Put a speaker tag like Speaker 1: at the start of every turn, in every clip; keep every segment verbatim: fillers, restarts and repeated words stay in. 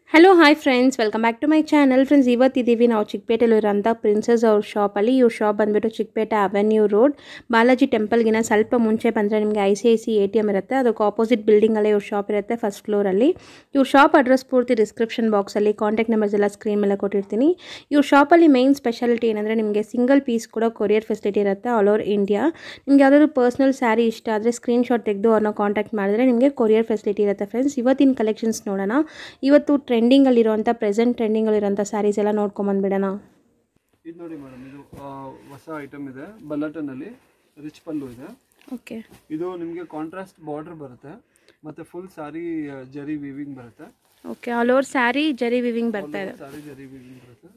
Speaker 1: Hello hi friends, welcome back to my channel. Friends, ಇವತ್ತಿದ್ದೀವಿ ನಾವು ಚಿಕ್ಕಪೇಟೆಯಲ್ಲಿರೋಂಥ ಪ್ರಿನ್ಸಸ್ ಅವ್ರ ಶಾಪಲ್ಲಿ. ಇವ್ರ ಶಾಪ್ ಬಂದುಬಿಟ್ಟು ಚಿಕ್ಕಪೇಟೆ ಅವೆನ್ಯೂ ರೋಡ್, ಬಾಲಾಜಿ ಟೆಂಪಲ್ಗಿನ ಸ್ವಲ್ಪ ಮುಂಚೆ ಬಂದರೆ ನಿಮಗೆ I C I C A T M ಇರುತ್ತೆ. ಅದಕ್ಕೆ ಆಪೋಸಿಟ್ ಬಿಲ್ಡಿಂಗಲ್ಲೇ ಇವ್ರ ಶಾಪ್ ಇರುತ್ತೆ, ಫಸ್ಟ್ ಫ್ಲೋರಲ್ಲಿ. ಇವ್ರ ಶಾಪ್ ಅಡ್ರೆಸ್ ಪೂರ್ತಿ ಡಿಸ್ಕ್ರಿಪ್ಷನ್ ಬಾಕ್ಸಲ್ಲಿ, ಕಾಂಟ್ಯಾಕ್ಟ್ ನಂಬರ್ಸ್ ಎಲ್ಲ ಸ್ಕ್ರೀನ್ ಮೇಲೆ ಕೊಟ್ಟಿರ್ತೀನಿ. ಇವ್ರ ಶಾಪಲ್ಲಿ ಮೇನ್ ಸ್ಪೆಷಾಲಿಟಿ ಏನಂದರೆ ನಿಮಗೆ ಸಿಂಗಲ್ ಪೀಸ್ ಕೂಡ ಕೊರಿಯರ್ ಫೆಸಿಲಿಟಿ ಇರುತ್ತೆ ಆಲ್ ಓವರ್ ಇಂಡಿಯಾ. ನಿಮ್ಗೆ ಯಾವುದಾದ್ರು ಪರ್ಸ್ನಲ್ ಸ್ಯಾರಿ ಇಷ್ಟ ಆದರೆ ಸ್ಕ್ರೀನ್ಶಾಟ್ ತೆಗೆದು ಅವ್ರನ್ನ ಕಾಂಟ್ಯಾಕ್ಟ್ ಮಾಡಿದ್ರೆ ನಿಮಗೆ ಕೊರಿಯರ್ ಫೆಸಿಲಿಟಿ ಇರುತ್ತೆ. ಫ್ರೆಂಡ್ಸ್, ಇವತ್ತಿನ ಕಲೆಕ್ಷನ್ಸ್ ನೋಡೋಣ. ಇವತ್ತು ಟ್ರೆಂಡಿಂಗಲ್ಲಿರುವಂಥ ಪ್ರೆಸೆಂಟ್ ಟ್ರೆಂಡಿಂಗಲ್ಲಿರುವಂಥ ಸ್ಯಾರೀಸ್ ಎಲ್ಲ ನೋಡ್ಕೊಂಬಂದ್ಬಿಡೋಣ.
Speaker 2: ಇದು ನೋಡಿ ಮೇಡಮ್, ಇದು ಹೊಸ ಐಟಮ್ ಇದೆ. ಬಲ್ಲಟನಲ್ಲಿ ರಿಚ್ ಪಲ್ಲು ಇದೆ. ಓಕೆ, ಇದು ನಿಮಗೆ ಕಾಂಟ್ರಾಸ್ಟ್ ಬಾರ್ಡರ್ ಬರುತ್ತೆ ಮತ್ತೆ ಫುಲ್ ಸಾರಿ ಜರಿ ವೀವಿಂಗ್ ಬರುತ್ತೆ.
Speaker 1: ಓಕೆ, ಆಲ್ ಓವರ್ ಸ್ಯಾರಿ ಜರಿ ವೀವಿಂಗ್ ಬರ್ತಾ ಇದೆ.
Speaker 2: ಸಾರಿ ಜರಿ ವೀವಿಂಗ್ ಬರುತ್ತೆ.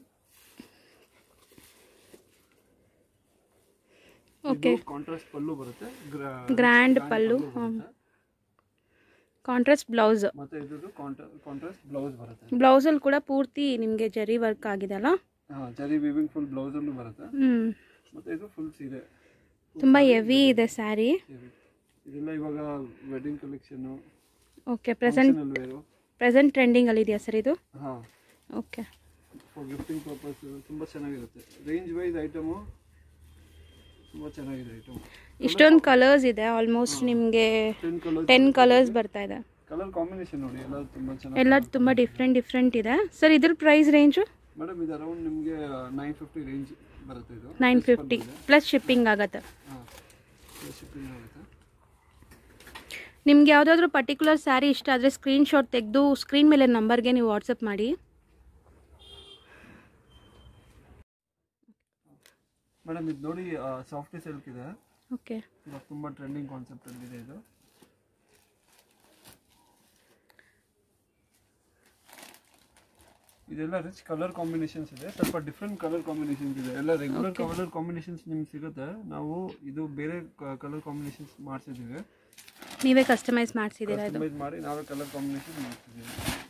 Speaker 1: ಓಕೆ,
Speaker 2: ಕಾಂಟ್ರಾಸ್ಟ್ ಪಲ್ಲು ಬರುತ್ತೆ,
Speaker 1: ಗ್ರ್ಯಾಂಡ್ ಪಲ್ಲು, ಕಾಂಟ್ರಾಸ್ಟ್ ಬ್ಲೌಸ್
Speaker 2: ಮತ್ತೆ ಇದು ಕಾಂಟ್ರಾಸ್ಟ್ ಬ್ಲೌಸ್ ಬರುತ್ತೆ.
Speaker 1: ಬ್ಲೌಸ್ ಅಲ್ಲಿ ಕೂಡ ಪೂರ್ತಿ ನಿಮಗೆ ಜರಿ ವರ್ಕ್ ಆಗಿದೆ ಅಲ್ಲ?
Speaker 2: ಹಾ, ಜರಿ ವೀವಿಂಗ್ ಫುಲ್ ಬ್ಲೌಸ್ ಅಲ್ಲೂ ಬರುತ್ತೆ.
Speaker 1: ಹ್ಮ್,
Speaker 2: ಮತ್ತೆ ಇದು ಫುಲ್ ಸೀರೆ
Speaker 1: ತುಂಬಾ ಹೆವಿ ಇದೆ ಸ್ಯಾರಿ.
Speaker 2: ಇದೆಲ್ಲ ಇವಾಗ wedding collection.
Speaker 1: Okay, present present trending ಅಲ್ಲಿ ಇದೆಯಾ ಸರ್ ಇದು?
Speaker 2: ಹಾ,
Speaker 1: ಓಕೆ,
Speaker 2: ಫಾರ್ ಗಿಫ್ಟಿಂಗ್ ಪರ್ಪಸ್ ತುಂಬಾ ಚೆನ್ನಾಗಿರುತ್ತೆ. ರೇಂಜ್ ವೈಸ್ ಐಟಮ್ ತುಂಬಾ ಚೆನ್ನಾಗಿದೆ ಐಟಮ್.
Speaker 1: ಇಷ್ಟೊಂದು ಕಲರ್ಸ್ ಇದೆ, ಆಲ್ಮೋಸ್ಟ್ ನಿಮಗೆ ಟೆನ್ ಕಲರ್ಸ್ ಬರ್ತಾ ಇದೆ.
Speaker 2: ಕಲರ್ ಕಾಂಬಿನೇಷನ್ ನೋಡಿ, ಎಲ್ಲ ತುಂಬಾ ಚೆನ್ನಾಗಿ,
Speaker 1: ಎಲ್ಲ ತುಂಬಾ ಡಿಫ್ರೆಂಟ್ ಡಿಫ್ರೆಂಟ್ ಇದೆ. ಸರ್, ಇದ್ರ ಪ್ರೈಸ್ ರೇಂಜು?
Speaker 2: ಮೇಡಮ್, ಇದು ಅರೌಂಡ್ ನಿಮಗೆ ನೈನ್ ಫಿಫ್ಟಿ ರೇಂಜ್ ಬರುತ್ತೆ. ಇದು
Speaker 1: ನೈನ್ ಫಿಫ್ಟಿ ಪ್ಲಸ್ ಶಿಪ್ಪಿಂಗ್ ಆಗುತ್ತೆ.
Speaker 2: ಶಿಪ್ಪಿಂಗ್ ಆಗುತ್ತೆ.
Speaker 1: ನಿಮ್ಗೆ ಯಾವುದಾದ್ರೂ ಪರ್ಟಿಕ್ಯುಲರ್ ಸ್ಯಾರಿ ಇಷ್ಟ ಆದರೆ ಸ್ಕ್ರೀನ್ಶಾಟ್ ತೆಗೆದು ಸ್ಕ್ರೀನ್ ಮೇಲೆ ನಂಬರ್ಗೆ ನೀವು ವಾಟ್ಸಪ್ ಮಾಡಿ.
Speaker 2: ಮೇಡಮ್, ಇದು ನೋಡಿ ಸಾಫ್ಟ್ ಸಿಲ್ಕ್ ಇದೆ.
Speaker 1: ಓಕೆ,
Speaker 2: ಇದು ತುಂಬಾ ಟ್ರೆಂಡಿಂಗ್ ಕಾನ್ಸೆಪ್ಟ್ ಅಲ್ಲಿ ಇದೆ. ಇದು ಇದೆಲ್ಲ ರಿಚ್ ಕಲರ್ ಕಾಂಬಿನೇಷನ್ಸ್ ಇದೆ. ಸ್ವಲ್ಪ ಡಿಫ್ರೆಂಟ್ ಕಲರ್ ಕಾಂಬಿನೇಷನ್ಸ್ ಇದೆ. ಎಲ್ಲ ರೆಗ್ಯುಲರ್ ಕಲರ್ ಕಾಂಬಿನೇಷನ್ಸ್ ನಿಮ್ಗೆ ಸಿಗುತ್ತೆ. ನಾವು ಇದು ಬೇರೆ ಕಲರ್ ಕಾಂಬಿನೇಷನ್ಸ್ ಮಾಡಿಸಿದ್ದೀವಿ.
Speaker 1: ನೀವೇ ಕಸ್ಟಮೈಸ್ ಮಾಡಿಸಿದ್ದೀರಾ? ಇದು
Speaker 2: ಕಸ್ಟಮೈಸ್ ಮಾಡಿ ನಾವೇ ಕಲರ್ ಕಾಂಬಿನೇಷನ್ ಮಾಡಿಸಿದ್ದೀವಿ.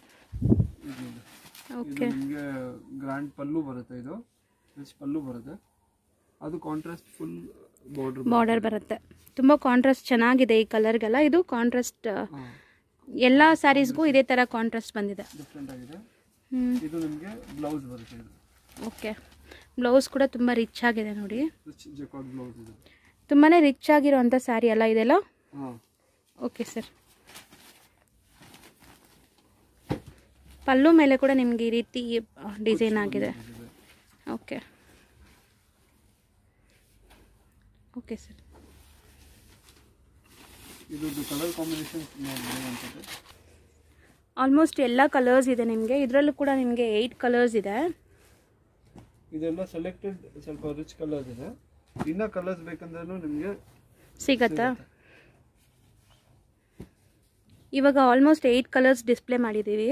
Speaker 1: ಓಕೆ,
Speaker 2: ನಿಮಗೆ ಗ್ರ್ಯಾಂಡ್ ಪಲ್ಲು ಬರುತ್ತೆ. ಇದು ರಿಚ್ ಪಲ್ಲು ಬರುತ್ತೆ. ಅದು ಕಾಂಟ್ರಾಸ್ಟ್ ಫುಲ್ ಬಾರ್ಡರ್
Speaker 1: ಬಾರ್ಡರ್ ಬರುತ್ತೆ. ತುಂಬ ಕಾಂಟ್ರಾಸ್ಟ್ ಚೆನ್ನಾಗಿದೆ ಈ ಕಲರ್ಗೆಲ್ಲ. ಇದು ಕಾಂಟ್ರಾಸ್ಟ್ ಎಲ್ಲ ಸ್ಯಾರೀಸ್ಗೂ ಇದೇ ಥರ ಕಾಂಟ್ರಾಸ್ಟ್ ಬಂದಿದೆ,
Speaker 2: ಡಿಫ್ರೆಂಟ್ ಆಗಿದೆ. ಇದು ನಿಮಗೆ ಬ್ಲೌಸ್ ಬರುತ್ತೆ. ಇದು
Speaker 1: ಓಕೆ, ಬ್ಲೌಸ್ ಕೂಡ ತುಂಬ ರಿಚ್ ಆಗಿದೆ ನೋಡಿ.
Speaker 2: ರಿಚ್ ಜಕಾರ್ಡ್ ಬ್ಲೌಸ್ ಇದೆ.
Speaker 1: ತುಂಬಾ ರಿಚ್ ಆಗಿರೋಂಥ ಸ್ಯಾರಿ ಅಲ್ಲ ಇದೆಲ್ಲ?
Speaker 2: ಹಾಂ,
Speaker 1: ಓಕೆ ಸರ್. ಪಲ್ಲು ಮೇಲೆ ಕೂಡ ನಿಮಗೆ ಈ ರೀತಿ ಡಿಸೈನ್ ಆಗಿದೆ. Okay okay sir.
Speaker 2: ಇದು ಕಲರ್ ಕಾಂಬಿನೇಷನ್ ನೋಡಿ.
Speaker 1: ಆಲ್ಮೋಸ್ಟ್ ಎಲ್ಲ ಕಲರ್ಸ್ ಇದೆ ನಿಮಗೆ. ಇದರಲ್ಲೂ ಕೂಡ ನಿಮಗೆ ಏಯ್ಟ್ ಕಲರ್ಸ್ ಇದೆ.
Speaker 2: ಇದೆಲ್ಲ ಸೆಲೆಕ್ಟೆಡ್ ಸ್ವಲ್ಪ ರಿಚ್ ಕಲರ್ಸ್ ಇದೆ. ಇನ್ನ ಕಲರ್ಸ್ ಬೇಕಂದ್ರೂ ನಿಮಗೆ
Speaker 1: ಸಿಗತ್ತಾ? ಇವಾಗ ಆಲ್ಮೋಸ್ಟ್ ಏಯ್ಟ್ ಕಲರ್ಸ್ ಡಿಸ್ಪ್ಲೇ ಮಾಡಿದ್ದೀವಿ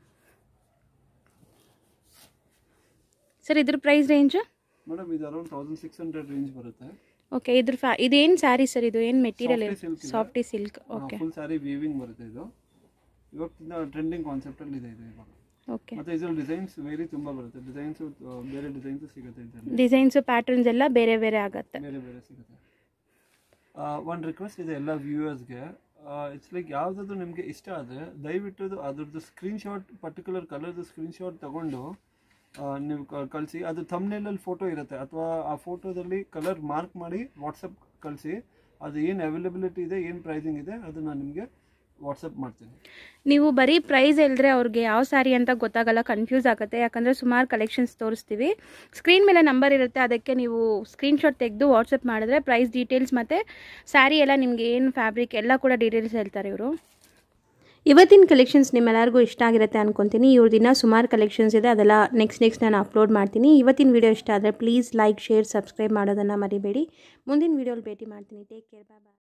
Speaker 1: ಸರ್. ಇದ್ರ ಪ್ರೈಸ್ ರೇಂಜ್?
Speaker 2: ಮೇಡಮ್, ಇದು around thousand six hundred range ಬರುತ್ತೆ.
Speaker 1: ಓಕೆ, ಇದ್ರ ಫ್ಯಾ ಇದೇನು ಸ್ಯಾರಿ ಸರ್? ಇದು ಏನು material? Softy silk. Okay,
Speaker 2: full sari weaving ಬರುತ್ತೆ. ಇದು ಇವಾಗ ಟ್ರೆಂಡಿಂಗ್ ಕಾನ್ಸೆಪ್ಟ್ ಅಲ್ಲಿ ಇದೆ ಇದು ಇವಾಗ.
Speaker 1: ಓಕೆ,
Speaker 2: ಮತ್ತೆ ಇದರಲ್ಲಿ ಡಿಸೈನ್ಸ್ ವೇರಿ ತುಂಬಾ ಬರುತ್ತೆ. ಡಿಸೈನ್ಸ್ ಬೇರೆ ಡಿಸೈನ್ಸ್ ಸಿಗುತ್ತೆ. ಇದರಲ್ಲಿ
Speaker 1: ಡಿಸೈನ್ಸ್ ಪ್ಯಾಟರ್ನ್ಸ್ ಎಲ್ಲ ಬೇರೆ ಬೇರೆ ಆಗುತ್ತೆ,
Speaker 2: ಬೇರೆ ಬೇರೆ ಸಿಗುತ್ತೆ. ಒಂದು ರಿಕ್ವೆಸ್ಟ್ ಇದೆ ಎಲ್ಲ ವ್ಯೂವರ್ಸ್ಗೆ. ಇಟ್ಸ್ ಲೈಕ್ ಯಾವುದಾದ್ರು ನಿಮಗೆ ಇಷ್ಟ ಆದರೆ ದಯವಿಟ್ಟು ಅದ್ರದ್ದು ಸ್ಕ್ರೀನ್ಶಾಟ್, ಪರ್ಟಿಕ್ಯುಲರ್ ಕಲರ್ದು ಸ್ಕ್ರೀನ್ಶಾಟ್ ತಗೊಂಡು ನೀವು ಕಳಿಸಿ. ಅದು ಥಂಬ್ನೇಲಲ್ಲಿ ಫೋಟೋ ಇರುತ್ತೆ, ಅಥವಾ ಆ ಫೋಟೋದಲ್ಲಿ ಕಲರ್ ಮಾರ್ಕ್ ಮಾಡಿ ವಾಟ್ಸಪ್ ಕಳಿಸಿ. ಅದು ಏನು ಅವೈಲಬಿಲಿಟಿ ಇದೆ, ಏನು ಪ್ರೈಸಿಂಗ್ ಇದೆ, ಅದು ನಾನು ನಿಮಗೆ ವಾಟ್ಸಪ್ ಮಾಡ್ತೀನಿ.
Speaker 1: ನೀವು ಬರೀ ಪ್ರೈಸ್ ಹೇಳಿದ್ರೆ ಅವ್ರಿಗೆ ಯಾವ ಸ್ಯಾರಿ ಅಂತ ಗೊತ್ತಾಗಲ್ಲ, ಕನ್ಫ್ಯೂಸ್ ಆಗುತ್ತೆ. ಯಾಕಂದರೆ ಸುಮಾರು ಕಲೆಕ್ಷನ್ಸ್ ತೋರಿಸ್ತೀವಿ. ಸ್ಕ್ರೀನ್ ಮೇಲೆ ನಂಬರ್ ಇರುತ್ತೆ, ಅದಕ್ಕೆ ನೀವು ಸ್ಕ್ರೀನ್ಶಾಟ್ ತೆಗೆದು ವಾಟ್ಸಪ್ ಮಾಡಿದ್ರೆ ಪ್ರೈಸ್ ಡೀಟೇಲ್ಸ್ ಮತ್ತು ಸ್ಯಾರಿ ಎಲ್ಲ ನಿಮಗೆ ಏನು ಫ್ಯಾಬ್ರಿಕ್ ಎಲ್ಲ ಕೂಡ ಡೀಟೇಲ್ಸ್ ಹೇಳ್ತಾರೆ ಇವರು. ಇವತ್ತಿನ ಕಲೆಕ್ಷನ್ಸ್ ನಿಮ್ಮೆಲ್ಲರಿಗೂ ಇಷ್ಟ ಆಗಿರುತ್ತೆ ಅನ್ಕೊತೀನಿ. ಇವ್ರ ದಿನ ಸುಮಾರು ಕಲೆಕ್ಷನ್ಸ್ ಇದೆ, ಅದೆಲ್ಲ ನೆಕ್ಸ್ಟ್ ನೆಕ್ಸ್ಟ್ ನಾನು ಅಪ್ಲೋಡ್ ಮಾಡ್ತೀನಿ. ಇವತ್ತಿನ ವಿಡಿಯೋ ಇಷ್ಟ ಆದರೆ ಪ್ಲೀಸ್ ಲೈಕ್, ಶೇರ್, ಸಬ್ಸ್ಕ್ರೈಬ್ ಮಾಡೋದನ್ನು ಮರಿಬೇಡಿ. ಮುಂದಿನ ವಿಡಿಯೋಲಿ ಭೇಟಿ ಮಾಡ್ತೀನಿ. ಟೇಕ್ ಕೇರ್, ಬಾಯ್ ಬಾಯ್.